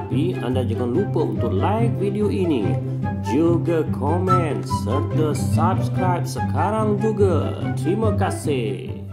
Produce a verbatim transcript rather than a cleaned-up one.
Tapi anda jangan lupa untuk like video ini, juga komen serta subscribe sekarang juga. Terima kasih.